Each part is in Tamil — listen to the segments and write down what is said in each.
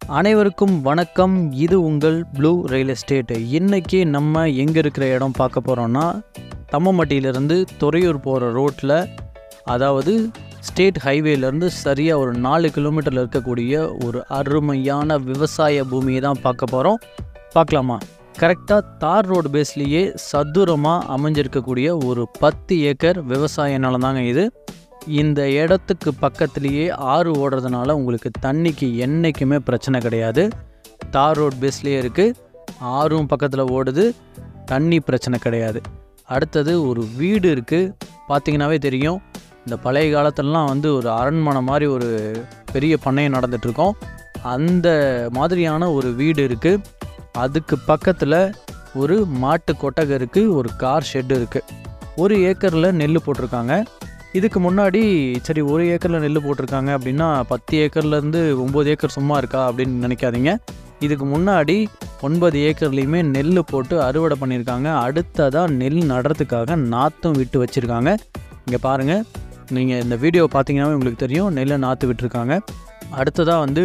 அனைவருக்கும் வணக்கம். இது உங்கள் ப்ளூ ரியல் எஸ்டேட். இன்றைக்கி நம்ம எங்கே இருக்கிற இடம் பார்க்க போகிறோன்னா, தம்மம்பட்டியிலேருந்து துறையூர் போகிற ரோட்டில், அதாவது ஸ்டேட் ஹைவேலேருந்து சரியாக ஒரு 4 கிலோமீட்டரில் இருக்கக்கூடிய ஒரு அருமையான விவசாய பூமியை தான் பார்க்க போகிறோம். பார்க்கலாமா? கரெக்டாக தார் ரோடு பேஸ்லேயே சதுரமாக அமைஞ்சிருக்கக்கூடிய ஒரு 10 ஏக்கர் விவசாய நிலம் தாங்க இது. இந்த இடத்துக்கு பக்கத்துலேயே ஆறு ஓடுறதுனால உங்களுக்கு தண்ணிக்கு என்றைக்குமே பிரச்சனை கிடையாது. தார் ரோட் பேஸ்லேயே இருக்குது, ஆறும் பக்கத்தில் ஓடுது, தண்ணி பிரச்சனை கிடையாது. அடுத்தது ஒரு வீடு இருக்குது. பார்த்திங்கனாவே தெரியும், இந்த பழைய காலத்துலலாம் ஒரு அரண்மனை மாதிரி ஒரு பெரிய பண்ணையம் நடந்துகிட்ருக்கோம். அந்த மாதிரியான ஒரு வீடு இருக்குது. அதுக்கு பக்கத்தில் ஒரு மாட்டு கொட்டகை இருக்குது, ஒரு கார் ஷெட்டு இருக்குது. 1 ஏக்கரில் நெல் போட்டிருக்காங்க. இதுக்கு முன்னாடி சரி 1 ஏக்கரில் நெல் போட்டிருக்காங்க அப்படின்னா 10 ஏக்கர்லேருந்து 9 ஏக்கர் சும்மா இருக்கா அப்படின்னு நினைக்காதீங்க. இதுக்கு முன்னாடி 9 ஏக்கர்லேயுமே நெல் போட்டு அறுவடை பண்ணியிருக்காங்க. அடுத்ததாக நெல் நடுறதுக்காக நாற்றும் விட்டு வச்சுருக்காங்க. இங்கே பாருங்கள், நீங்கள் இந்த வீடியோவை பார்த்தீங்கன்னாவே உங்களுக்கு தெரியும், நெல்லை நாற்று விட்டுருக்காங்க. அடுத்ததாக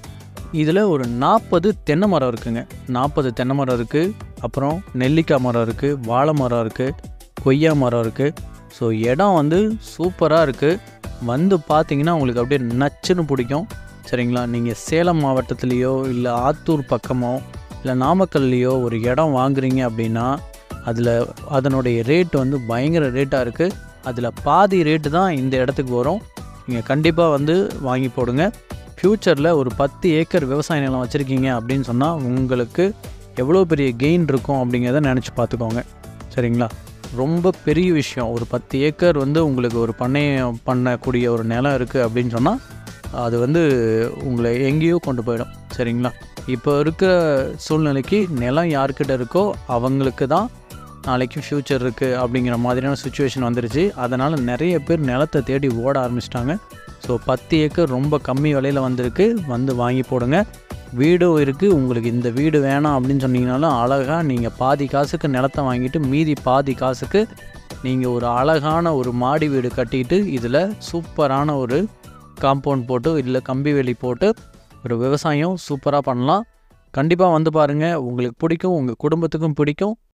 இதில் ஒரு 40 தென்னை மரம் இருக்குங்க. 40 தென்னை மரம் இருக்குது. அப்புறம் நெல்லிக்காய் மரம் இருக்குது, வாழை மரம் இருக்குது, கொய்யா மரம் இருக்குது. ஸோ இடம் சூப்பராக இருக்குது. பார்த்தீங்கன்னா உங்களுக்கு அப்படியே நச்சுன்னு பிடிக்கும். சரிங்களா? நீங்கள் சேலம் மாவட்டத்துலேயோ இல்லை ஆத்தூர் பக்கமோ இல்லை நாமக்கல்லையோ ஒரு இடம் வாங்குறீங்க அப்படின்னா அதில் அதனுடைய ரேட் பயங்கர ரேட்டாக இருக்குது. அதில் பாதி ரேட்டு தான் இந்த இடத்துக்கு வரும். நீங்கள் கண்டிப்பாக வாங்கி போடுங்க. ஃப்யூச்சரில் ஒரு 10 ஏக்கர் விவசாய நிலம் வச்சுருக்கீங்க அப்படின்னு சொன்னால் உங்களுக்கு எவ்வளோ பெரிய கெயின் இருக்கும் அப்படிங்கிறத நினச்சி பார்த்துக்கோங்க. சரிங்களா? ரொம்ப பெரிய விஷயம். ஒரு 10 ஏக்கர் உங்களுக்கு ஒரு பண்ணையம் பண்ணக்கூடிய ஒரு நிலம் இருக்குது அப்படின்னு சொன்னால் அது உங்களை எங்கேயோ கொண்டு போயிடும். சரிங்களா? இப்போ இருக்கிற சூழ்நிலைக்கு நிலம் யார்கிட்ட இருக்கோ அவங்களுக்கு தான் நாளைக்கு ஃப்யூச்சர் இருக்குது அப்படிங்கிற மாதிரியான சுச்சுவேஷன் வந்துருச்சு. அதனால் நிறைய பேர் நிலத்தை தேடி ஓட ஆரம்பிச்சிட்டாங்க. ஸோ 10 ஏக்கர் ரொம்ப கம்மி விலையில் வந்திருக்கு. வாங்கி போடுங்க. வீடும் இருக்குது. உங்களுக்கு இந்த வீடு வேணாம் அப்படின்னு சொன்னீங்கனாலும் அழகாக நீங்கள் பாதி காசுக்கு நிலத்தை வாங்கிட்டு மீதி பாதி காசுக்கு நீங்கள் ஒரு அழகான ஒரு மாடி வீடு கட்டிட்டு இதில் சூப்பரான ஒரு காம்பவுண்ட் போட்டு இல்லை கம்பி வேலி போட்டு ஒரு விவசாயம் சூப்பராக பண்ணலாம். கண்டிப்பாக பாருங்கள், உங்களுக்கு பிடிக்கும், உங்கள் குடும்பத்துக்கும் பிடிக்கும்.